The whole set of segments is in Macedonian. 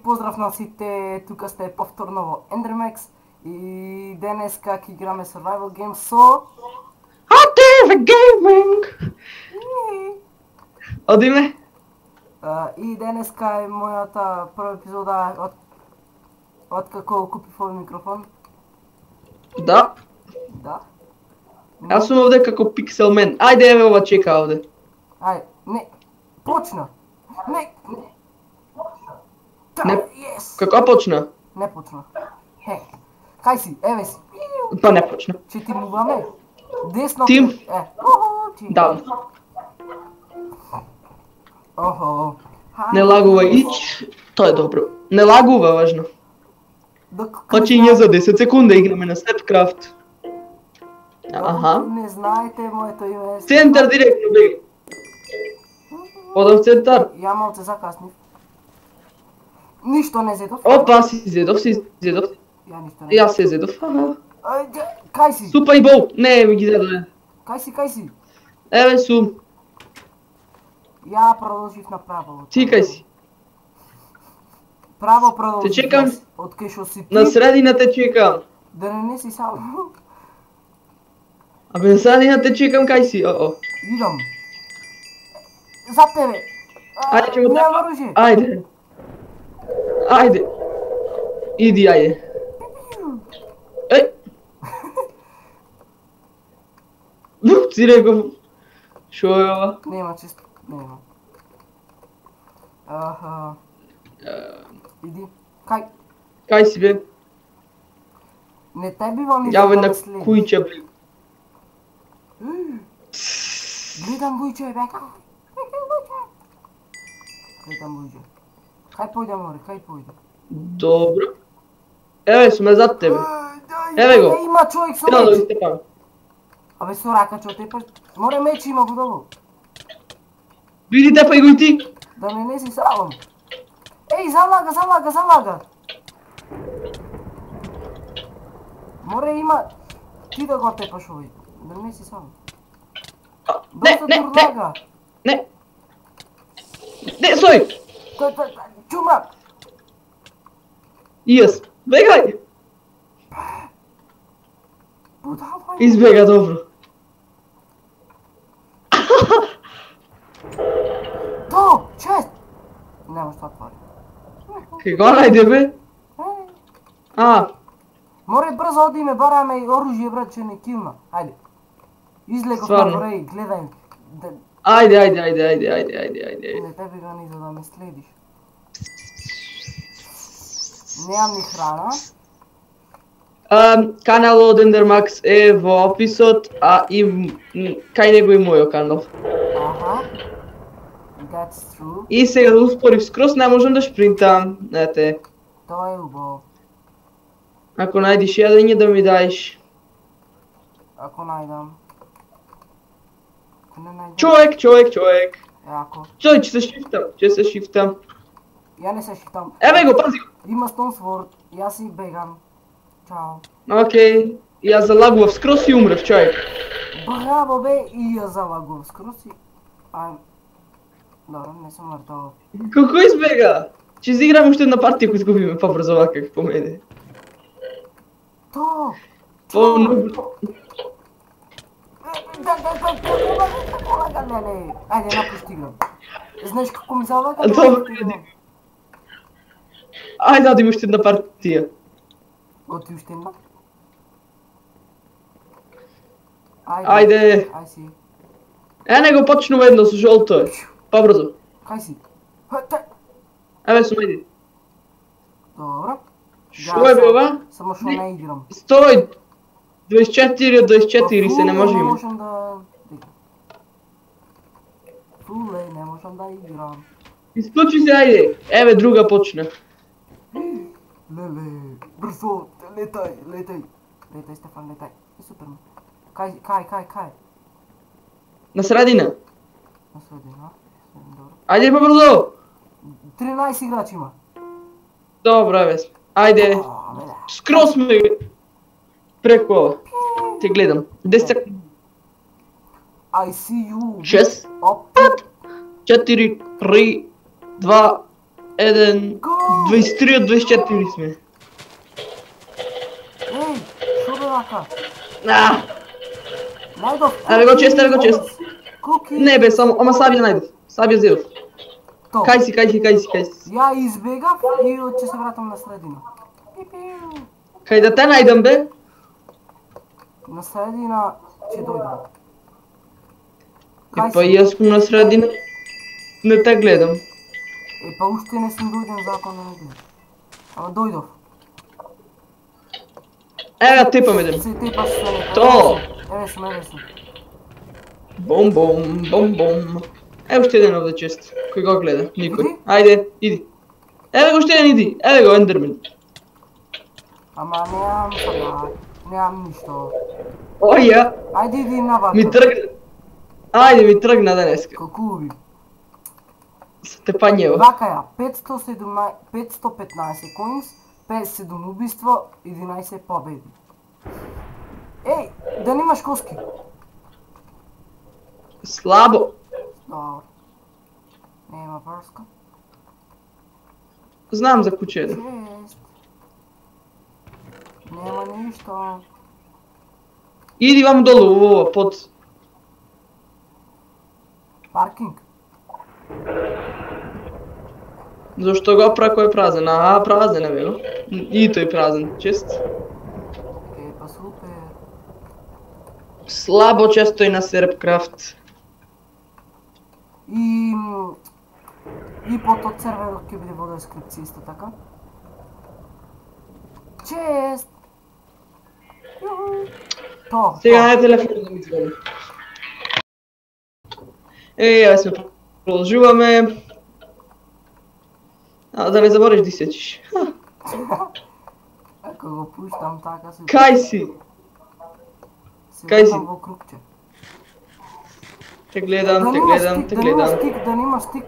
поздрав на сите, тука сте повторно во Endermax и денес как играме survival game со... HTV Gaming! Оди ме? И денеска е мојата прва епизода од како купив овој микрофон. Да. Да. Јас сум овде како Pixelman. Ајде, еве ова чека овде. Ајде, не, почна. Не. Не, Yes. како почна? Не почна. Хе. Кај си? Еве си. Па не почна. Че ти муваме? Десно. Тим. Ти. Да. Охо. Не лагува ич. Тоа е добро. Не лагува, важно. Док Почиње за 10 секунди играме на Snapcraft. Аха. Не знаете моето име. Центар директно беги. Одам в центар. Ја малце закаснив. Ништо не зедов. Опа, си зедов. Ја ништо не. Јас се зедов. Ајде, кај си? Супа и бол. Не, ми ги зедове. Кај си? Еве сум. Ја продолжив направо. Ти кај си? Право продолжив. Те чекам. Од кај шо си ти. На средина те чекам. Да не си сам. Абе, на средина те чекам, кај си? Идам. За тебе. Ајде, ќе го Немам трепам. оружје. Ајде. Иди, ајде. Еј. Си реков. Шо е ова? Нема чисто. Нема. Аха. Иди. Кај си бе? Не те бивам Ја бе на следиш. кујче бе. Гледам бујче, бека. Гледам бујче. Кај појде, море, кај појде? Добро. Еве сме зад тебе. Еве го. Има човек со Едно да меч. ви степам. Абе со рака че отепаш. Море меч има будало. Види тепај го и ти. Да не си сралам. Еј, залага. Море има... Ти да го тепаш овој. Да не си сам. Не. Не, стој. Чума! И јас. Бегај. Будала. Избега добро. То! Чест! Нема што отвори. Кај го најде бе? Море брзо оди ме бараме и оружје брат че не килна. Ајде. Излегов Стварно? на врај, гледај. Ајде. Не тебе го ни за да ме следиш. Немам ни храна. Каналот од Endermax е во описот, а и кај него и мојот канал. Аха. That's true. И сега да успорив скрос, не можам да шпринтам. Ете. Тоа е убаво. Ако најдиш јадење да ми даеш. Ако најдам. Ако не најдам. Човек. Јако. Стој, ќе се шифтам. Ја не се шитам. Еве го, пази го. Има Stone Sword. Јас си бегам. Чао. Океј. Јас залагував скрос и умрев, човек. Браво бе, и ја залагував скрос и... Добро, не сум мртов. Како избега? Ќе изиграм уште една партија кој изгубиме побрзо вака како по мене. То! Не. Ајде, напушти играм. Знаеш како ми залага? Добро, ајде, одим уште една партија. Оти уште една? Ајде. Ај си. Не го почнува едно со жолто. Побрзо. Кај си? Еве сум иди. Добро. Шо е бе ова? Само шо не играм. Стој! 24 од 24 се не може Не има. можам да... Фуле, не можам да играм. Исклучи се, ајде. Еве друга почна. Леле, брзо, летај. Летај, Стефан, летај. Супер. Кај? На средина. На средина. Добро. Ајде побрзо. 13 играчи има. Добро, еве. Ајде. Скрос ме преку ова. Те гледам. 10 секунди. I see you. 6, Оп. 4, 3, 2, 21, Гол! 23 от 24 сме. Ей, шо бе вака? А, Најдов Еве го чест, еве го чест. Куки! не бе, само, ама сабија најдов. Сабија зедов. То. Кај си? Ја избегав и ќе се вратам на средина. Пипиу. Кај да те најдам бе? На средина ќе дојдам. Па и јас сум на средина. Не те гледам. Па уште не сум дојден закон да не гледам. Ама дојдов. Ева тепам едем. Се тепаш со нека. То. Еве сум. Бом. Ево уште еден овде чест. Кој го гледа? Никој. Иди. Ајде, иди. Еве го уште еден иди. Еве го Ендермен. Ама неам сега. Неам ништо. Оја, Ајде иди на вака. ми тргна. Ајде ми тргна денеска. Колку уби. Степањево. Вака ја, 515 коинс, 57 убиство, 11 победи. Еј, да немаш коски? Слабо. Добро. Нема прска. Знам за куче. Шест. Нема ништо. Иди вам долу, ова, под... Паркинг. Зашто го прако е празен? Празен е, вело. И тој празен, чест. Па супер. Слабо често и на Серпкрафт. И пото црвено ќе биде во дескрипција исто така. Чест. То. Сега на телефон да ми звони. Ја сме продолжуваме. Да не забориш да сечиш. Ако го пуштам така се... Кај си? Се Кај си? вртам во крупче. Те гледам. Да нема стик.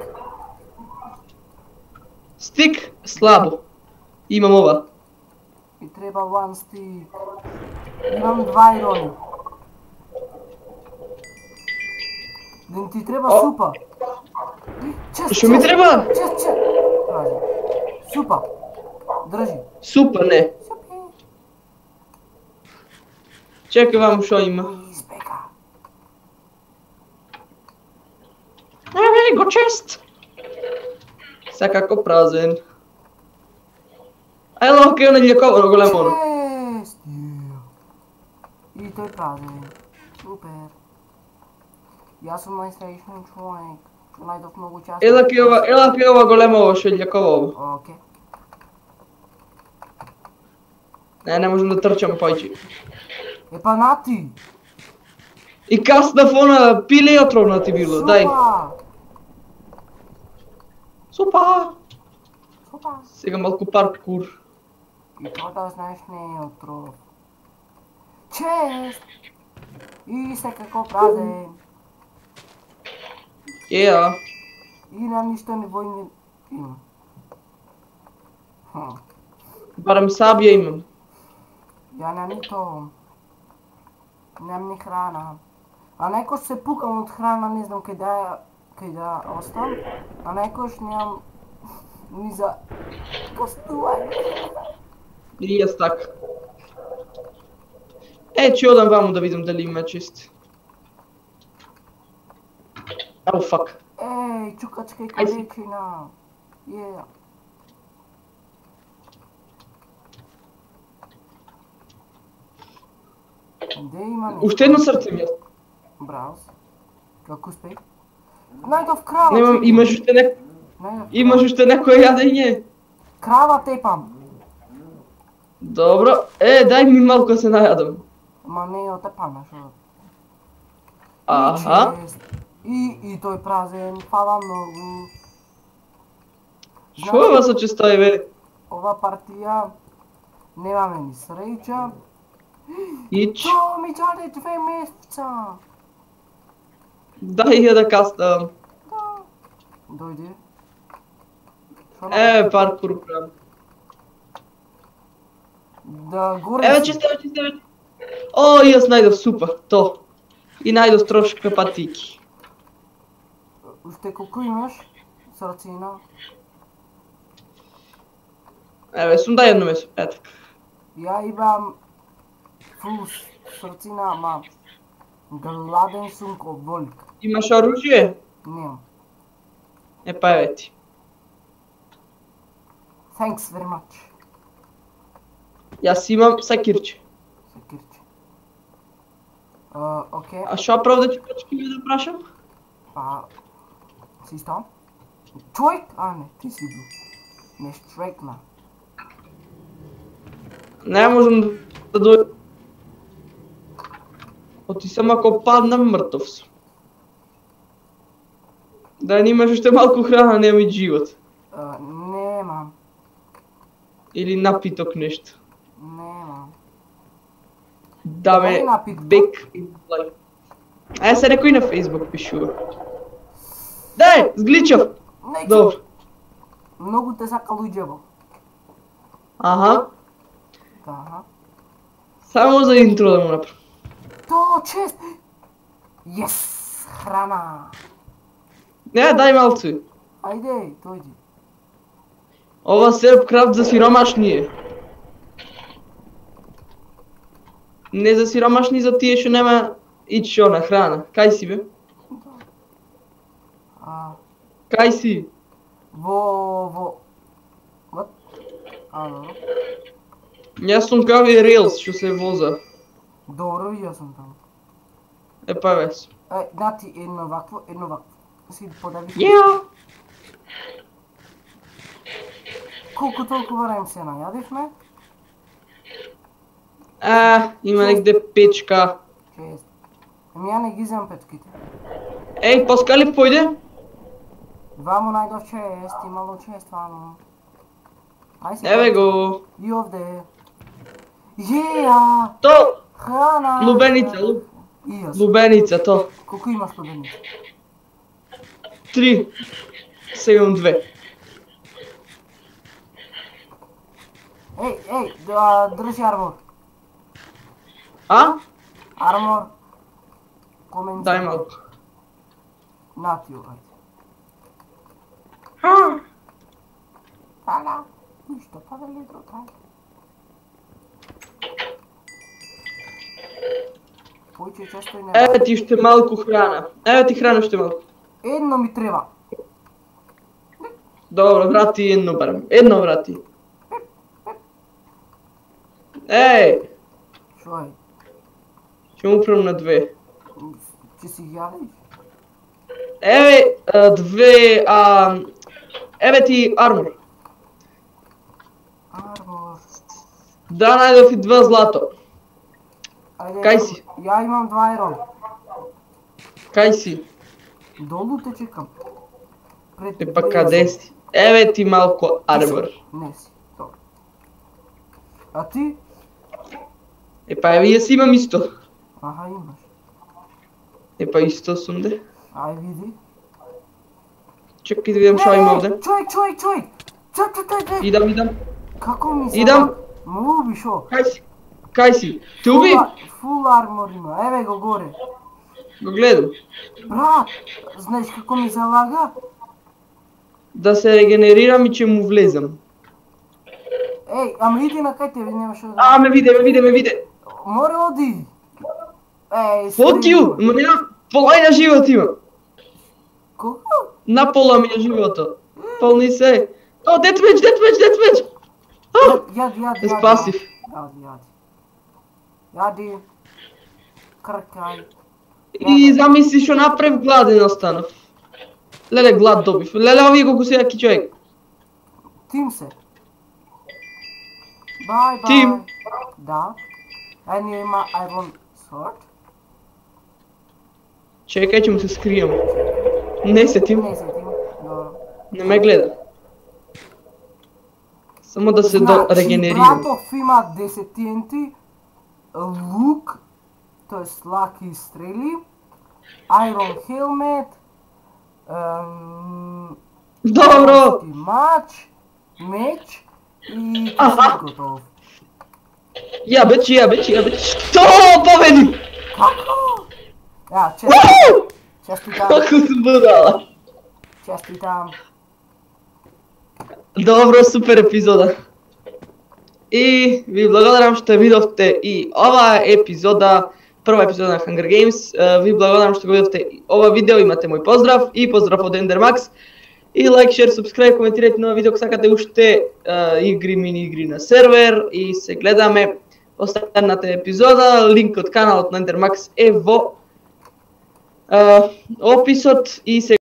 Стик? Слабо. Имам ова. И треба one stick. Имам 2 ирони. Да ти треба супа. Што ми треба? Чест. Супа. Држи. Супа, не. Чекај вам шо има. Избега. Еве го чест. Секако празен. Ај локо е на љаковано големо. Чест. И тој празен. Супер. Јас сум најсреќен човек. Најдов многу части. Ела ке ова големо ово што е љаково. Окей. Не можам да трчам пајче. Епа нати. И касна фона пиле отровна ти било, дај. Супа. Сега малку паркур. И тоа да знаеш не е отров. Чест. И секако празен. Еа. И нам ништо не војни има. Барем сабија имам. Ја немам ни то. Немам ни храна. А некош се пукам од храна, не знам кај да остам. А некош немам ни за гостување. И јас така. Ќе одам ваму да видам дали има чист. Ау, фак. Еј, чукачка и калечина. Ја. Де има нешто? Уште едно срце ми јас. Браво. Како успеј? Најдов крава. Немам, имаш уште некој јадење? Крава тепам. Добро. Дај ми малку да се најадам. Ма не е отепана, шо? Аха. И тој празен, фала многу. Шо е ова со честој, бе? Ова партија немаме ни среќа. Ич. То ми даде 2 месеца. Дај ја да кастам. Дојде. Паркур прам. Да горе. Еве чисто. О, јас најдов супа, то. И најдов трошка патики. Уште колку имаш? Срцина? Evo, sam daj jedno meso, eto. Ja imam full srcina, mam. Gladen sam ko voljk. Imaš oružje? Nemam. E pa evo ti. Thanks very much. Jaz imam sakirče. Sakirče. Ok, A šo prav da ti počki me da vprašam? pa... Si tam? Čovjek? A ne, ti si bil. Ne štrajkna. Ne možem da dođem. Ti sam ako padnem mrtov sam. Da nimaš još te malko hrana, nema i život. Nemam. Ili napitok nešto. Nemam. Da me Koji napitok? bek izgleda. A ja sam rekao i na Facebook pišu. Daj, zgličav! Neću. Dobro. Много те са калуđevo. Aha, Aha. samo za intro da mu napravim. To čest! Yes! Hrana! Ne, daj malcu. Ajde, dođi. Ova Serbcraft za siromašnije. Ne za siromašni, za tije što nema ići ona hrana. Kaj si be? Kaj si? What? Alo? Ja sam kao i Rails što se voza. Dobro, vidio sam tamo. E pa ves. Dati jedno ovakvo. Si podaviš? Ja! Koliko toliko vrem se najadeš me? Ima negde pečka. Čest. Ja ne gizam pečkite. Ej, Paskali pojde? Vamo najdov čest, imalo čest vamo. Aj si Evo go. I ovdje. Jeja! To! Hrana! Lubenica, I ja sam. lubenica, to. Koliko imaš lubenica? 3. Sad imam 2. Ej, drži armor. A? Armor. Komentar. Daj malo. Nati ovaj. Hvala. Ništa, pa veli drugaj. Pojče često i ne... Evo ti što malku hrana. Evo ti hrana što malku. Jedno mi treba. Dobro, vrati jedno barem. Jedno vrati. Ej! Šoj, Ćemo upravo na 2. če si javiš? Evo 2, evo ti armor. Armor. Da najdov i 2 zlato. Ajde, Kaj si? Ja imam 2 iron. Kaj si? Dolu te čekam. E pa kade si? Evo ti malko armor. Ne si, dobro. A ti? E pa evo jes imam isto. Aha, imaš. E pa isto sam de. Aj vidi. Čekaj da vidim šta ima ovdje. Čovjek! Čekaj! Idam. Kako mi se... Idam. Ma ubiš ovo. Kaj si? Te ubi? Full armor ima, evo ga gore. Go gledam. Brat, znaš kako mi zalaga? Da se regeneriram i će mu vlezam. Ej, ама idi na kaj tebi, nemaš ovdje. A, me vide. More odi. Ej, Fuck you! Ma nema, pola na život imam. Koliko? Na pola mi je života. Polni se. O, deathmatch! Jadi. Spasiv. Jadi. Krkaj. I zamisli što napravim gladen ostanov. Lele, glad dobiv. Lele, ovi kako si jaki čovjek. Tim se. Bye. Tim. Da. Eni ima iron sword. Čekaj, ćemo se skrijem. Ne se tim. Ne se tim. Dobro. Ne me gleda. Samo da se regeneriram. Znači, Bratov ima 10 TNT, luk, to jest laki streli, iron helmet, Dobro! mač, meč i gotov. Jebeć. To pobedi! Kako? Ja, čestitam. Kako sam budala. Čestitam. Dobro, super epizoda. И ви благодарам што видовте и оваа епизода, прва епизода на Hunger Games. Ви благодарам што го видовте ова видео, имате мој поздрав и поздрав од Endermax. И лайк, шер, субскрайб, коментирајте на видео ако сакате уште игри, мини игри на сервер и се гледаме останата епизода. Линк од каналот на Endermax е во описот и се